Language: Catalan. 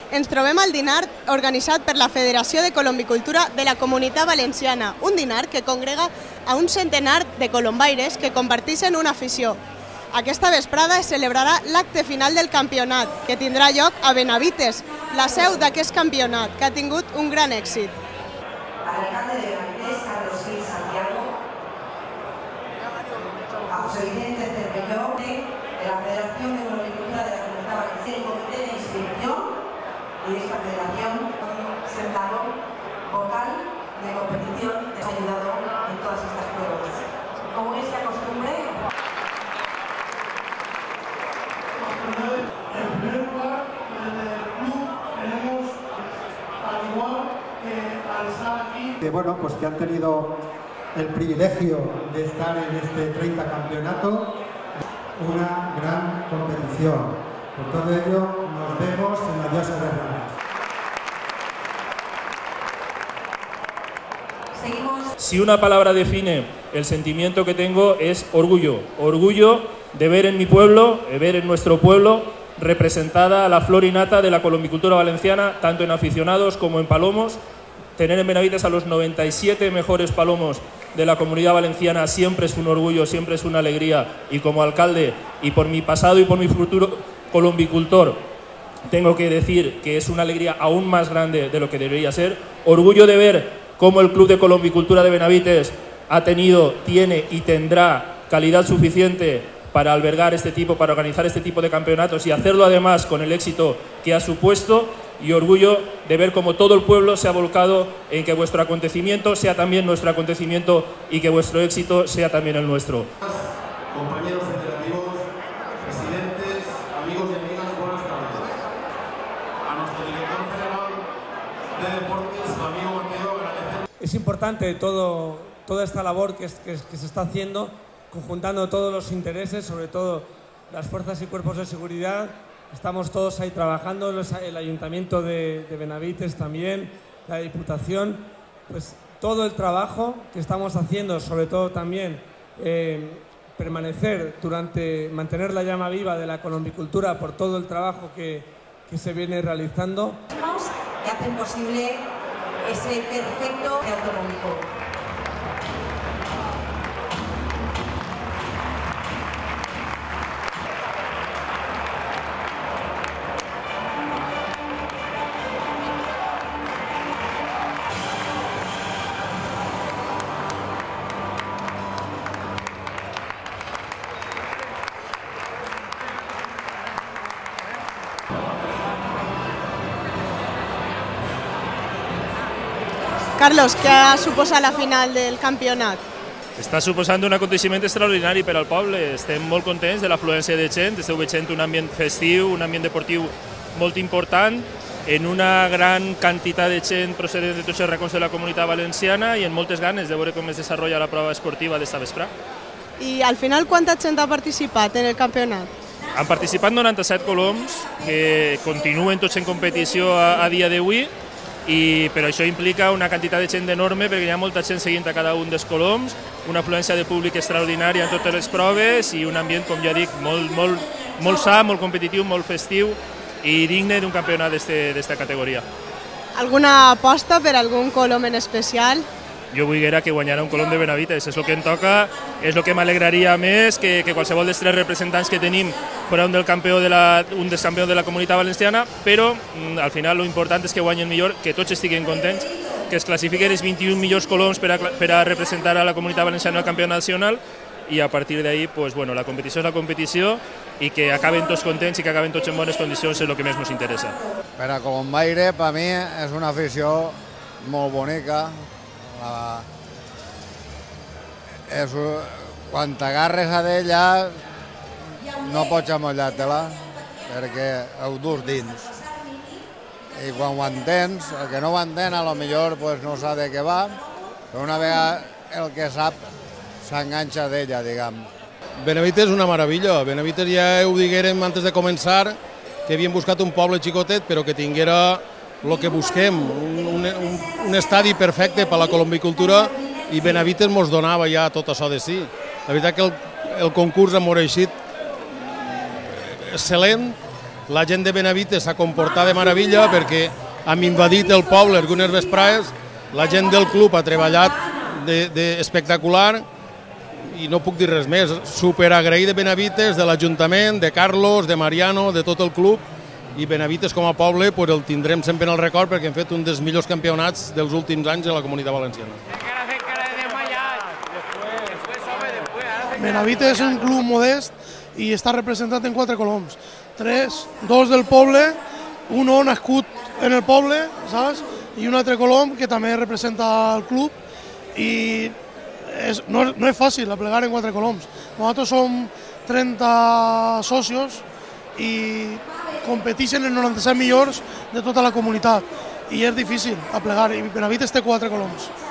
Ens trobem al dinar organitzat per la Federació de Colombicultura de la Comunitat Valenciana, un dinar que congrega a un centenar de colombaires que comparteixen una afició. Aquesta vesprada es celebrarà l'acte final del campionat, que tindrà lloc a Benavites, la seu d'aquest campionat, que ha tingut un gran èxit. Alcalde de Benavites, Carlos Gil Santiago, a José Vicente Cervelló, de la Federación de Colombicultura de la Comunidad Valenciana y Comité de Inscripción y de esta federación, sentado vocal de competición, que ha ayudado en todas estas pruebas. Como es la costumbre, en primer lugar, desde el club tenemos, al igual que al estar aquí, bueno, pues que han tenido el privilegio de estar en este 30 campeonato, una gran competición. Por todo ello, nos vemos en la Diosa de Ramos. seguimos. Si una palabra define el sentimiento que tengo es orgullo. Orgullo de ver en mi pueblo, de ver en nuestro pueblo representada la flor y nata de la colombicultura valenciana, tanto en aficionados como en palomos. Tener en Benavites a los 97 mejores palomos de la Comunidad Valenciana siempre es un orgullo, siempre es una alegría. Y como alcalde, y por mi pasado y por mi futuro colombicultor, tengo que decir que es una alegría aún más grande de lo que debería ser. Orgullo de ver cómo el Club de Colombicultura de Benavites ha tenido, tiene y tendrá calidad suficiente para albergar este tipo, para organizar este tipo de campeonatos y hacerlo además con el éxito que ha supuesto. Y orgullo de ver cómo todo el pueblo se ha volcado en que vuestro acontecimiento sea también nuestro acontecimiento y que vuestro éxito sea también el nuestro. Compañeros federativos, presidentes, amigos y amigas, buenas tardes. A nuestro director general de deportes, su amigo Mateo, agradecer. Es importante toda esta labor que se está haciendo, conjuntando todos los intereses, sobre todo las fuerzas y cuerpos de seguridad. Estamos todos ahí trabajando, el Ayuntamiento de Benavites también, la Diputación, pues todo el trabajo que estamos haciendo, sobre todo también mantener la llama viva de la colombicultura por todo el trabajo que se viene realizando. Que hacen posible ese perfecto autonómico. Carlos, què ha suposat la final del campionat? Està suposant un aconteciment extraordinari per al poble. Estem molt contents de l'afluència de gent. Esteu veient un ambient festiu, un ambient deportiu molt important, en una gran quantitat de gent procedent de tots els racons de la Comunitat Valenciana i en moltes ganes de veure com es desenvolupa la prova esportiva d'esta vesprà. I al final quanta gent ha participat en el campionat? Han participat 97 coloms que continuen tots en competició a dia d'avui, però això implica una quantitat de gent enorme perquè hi ha molta gent seguint a cada un dels coloms, una afluència de públic extraordinària en totes les proves i un ambient, com ja dic, molt sa, molt competitiu, molt festiu i digne d'un campionat d'esta categoria. Alguna aposta per algun colom en especial? Jo volguera que guanyara un colom de Benavites, és el que em toca, és el que m'alegraria més que qualsevol dels tres representants que tenim fora un dels campions de la Comunitat Valenciana, però al final lo important és que guanyi el millor, que tots estiguin contents, que es classifiquen els 21 millors coloms per a representar a la Comunitat Valenciana al campionat nacional i a partir d'ahí, pues, bueno, la competició és la competició i que acaben tots contents i que acaben tots en bones condicions és el que més ens interessa. Per a colombaire, per mi, és una afició molt bonica. Quan t'agarres a d'ella no pots amollar-te-la perquè ho durs dins i quan ho entens, el que no ho entén a lo millor no sap de què va, però una vegada el que sap s'enganxa d'ella, diguem. Benavites és una meravella. Benavites ja ho diguérem antes de començar que havíem buscat un poble xicotet però que tinguera el que busquem, un estadi perfecte per a la colombicultura i Benavites ens donava ja tot això de sí. La veritat que el concurs ha eixit excel·lent la gent de Benavites s'ha comportat de meravella perquè hem invadit el poble algunes vesprades, la gent del club ha treballat espectacular i no puc dir res més, superagraït de Benavites, de l'Ajuntament, de Carlos, de Mariano, de tot el club, i Benavites com a poble el tindrem sempre en el record perquè hem fet un dels millors campionats dels últims anys a la Comunitat Valenciana. Benavites és un club modest i està representat en 4 coloms. 2 del poble, un nascut en el poble, saps? I un altre colom que també representa el club i no és fàcil aplegar en 4 coloms. Nosaltres som 30 socios i competeixen els 97 millors de tota la comunitat i és difícil aplegar i Benavites té 4 coloms.